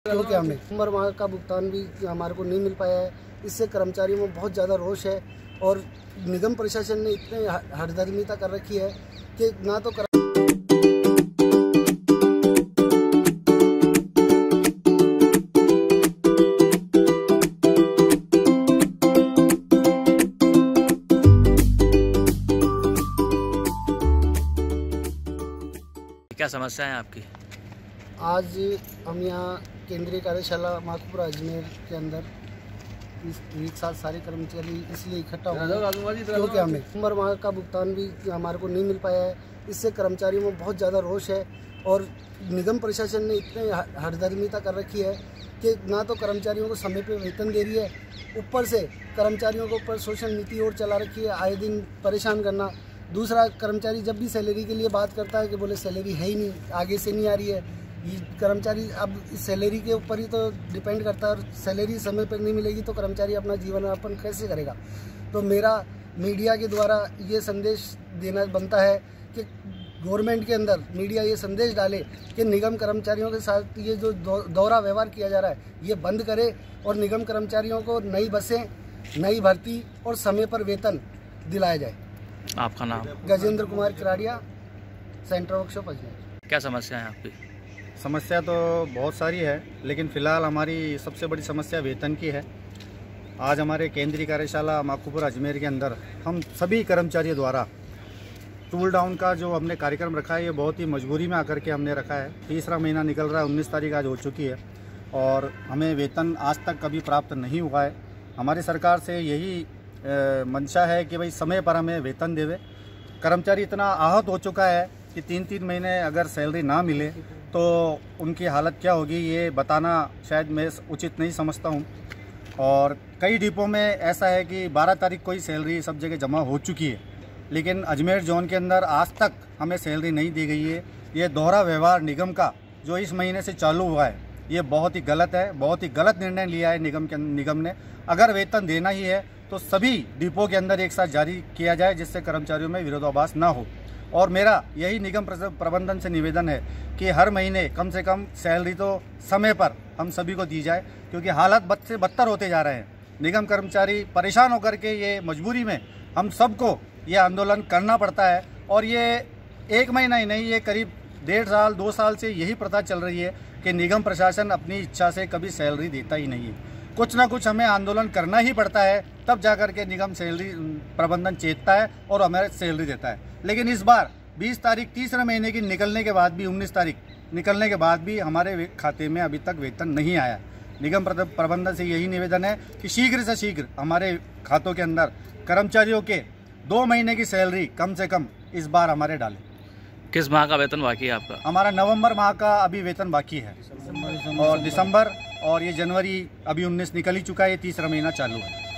क्योंकि हमें नवंबर माह का भुगतान भी हमारे को नहीं मिल पाया है। इससे कर्मचारियों में बहुत ज़्यादा रोष है और निगम प्रशासन ने इतने हठधर्मिता कर रखी है कि ना तो क्या समस्या है आपकी? आज हम यहाँ केंद्रीय कार्यशाला माखुपुरा अजमेर के अंदर एक साथ सारे कर्मचारी इसलिए इकट्ठा हुए क्योंकि हमें नवंबर माह का भुगतान भी हमारे को नहीं मिल पाया है। इससे कर्मचारियों में बहुत ज़्यादा रोष है और निगम प्रशासन ने इतने हठधर्मिता कर रखी है कि ना तो कर्मचारियों को समय पे वेतन दे रही है, ऊपर से कर्मचारियों के ऊपर शोषण नीति और चला रखी है, आए दिन परेशान करना। दूसरा, कर्मचारी जब भी सैलरी के लिए बात करता है कि बोले सैलरी है ही नहीं, आगे से नहीं आ रही है। ये कर्मचारी अब इस सैलरी के ऊपर ही तो डिपेंड करता है और सैलरी समय पर नहीं मिलेगी तो कर्मचारी अपना जीवन यापन कैसे करेगा। तो मेरा मीडिया के द्वारा ये संदेश देना बनता है कि गवर्नमेंट के अंदर मीडिया ये संदेश डाले कि निगम कर्मचारियों के साथ ये जो दोहरा व्यवहार किया जा रहा है ये बंद करे और निगम कर्मचारियों को नई बसें, नई भर्ती और समय पर वेतन दिलाया जाए। आपका नाम? Gajendra Kumar Kiradia, central workshop Ajmer. क्या समस्या है आपकी? समस्या तो बहुत सारी है, लेकिन फ़िलहाल हमारी सबसे बड़ी समस्या वेतन की है। आज हमारे केंद्रीय कार्यशाला माखुपुरा अजमेर के अंदर हम सभी कर्मचारियों द्वारा टूल डाउन का जो हमने कार्यक्रम रखा है ये बहुत ही मजबूरी में आकर के हमने रखा है। तीसरा महीना निकल रहा है, 19 तारीख आज हो चुकी है और हमें वेतन आज तक कभी प्राप्त नहीं हुआ है। हमारी सरकार से यही मंशा है कि भाई समय पर हमें वेतन देवे। कर्मचारी इतना आहत हो चुका है कि 3-3 महीने अगर सैलरी ना मिले तो उनकी हालत क्या होगी ये बताना शायद मैं उचित नहीं समझता हूँ। और कई डिपो में ऐसा है कि 12 तारीख को ही सैलरी सब जगह जमा हो चुकी है, लेकिन अजमेर जोन के अंदर आज तक हमें सैलरी नहीं दी गई है। ये दोहरा व्यवहार निगम का जो इस महीने से चालू हुआ है ये बहुत ही गलत है, बहुत ही गलत निर्णय लिया है निगम ने। अगर वेतन देना ही है तो सभी डिपो के अंदर एक साथ जारी किया जाए जिससे कर्मचारियों में विरोधाभास ना हो। और मेरा यही निगम प्रबंधन से निवेदन है कि हर महीने कम से कम सैलरी तो समय पर हम सभी को दी जाए, क्योंकि हालात बद से बदतर होते जा रहे हैं। निगम कर्मचारी परेशान होकर के ये मजबूरी में हम सबको ये आंदोलन करना पड़ता है। और ये 1 महीना ही नहीं, ये करीब 1.5 साल 2 साल से यही प्रथा चल रही है कि निगम प्रशासन अपनी इच्छा से कभी सैलरी देता ही नहीं है। कुछ ना कुछ हमें आंदोलन करना ही पड़ता है, तब जाकर के निगम सैलरी प्रबंधन चेतता है और हमें सैलरी देता है। लेकिन इस बार 20 तारीख तीसरे महीने की निकलने के बाद भी 19 तारीख निकलने के बाद भी हमारे खाते में अभी तक वेतन नहीं आया। निगम प्रबंधन से यही निवेदन है कि शीघ्र से शीघ्र हमारे खातों के अंदर कर्मचारियों के 2 महीने की सैलरी कम से कम इस बार हमारे डालें। किस माह का वेतन बाकी है आपका? हमारा नवंबर माह का अभी वेतन बाकी है और दिसंबर और ये जनवरी अभी 19 निकल ही चुका है, ये तीसरा महीना चालू है।